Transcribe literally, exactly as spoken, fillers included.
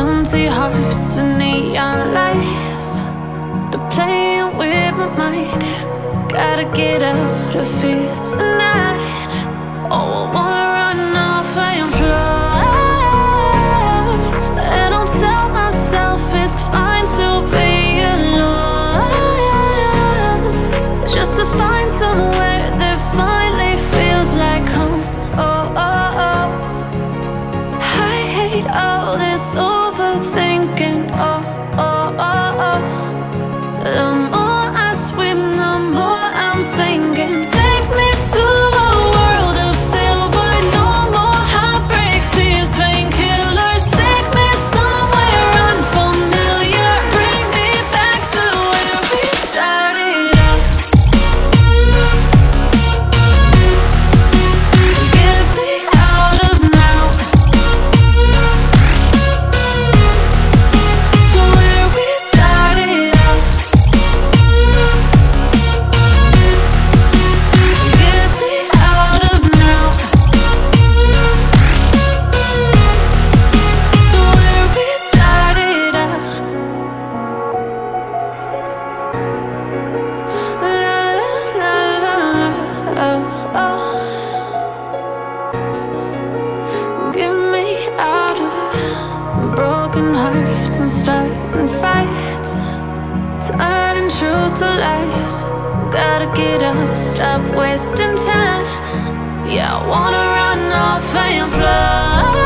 empty hearts and neon lights. They're playing with my mind. Gotta get out of here tonight. Oh, I wanna run off and fly. And I'll tell myself it's fine to be alone, just to find somewhere that finally feels like home. Oh, oh, oh. I hate all this overthinking. Oh, oh, oh, oh. The more I swim, the more I'm sinking. Take me to a world of silver. No more heartbreaks, tears, painkillers. Take me somewhere unfamiliar. Bring me back to where we started out. Get me out of now, to where we started out. Get me out of now, to where we started out. La la la la la, oh, oh. Get me out of broken hearts and starting fights, turning truth to lies. Gotta get up, stop wasting time. Yeah, I wanna run off and fly.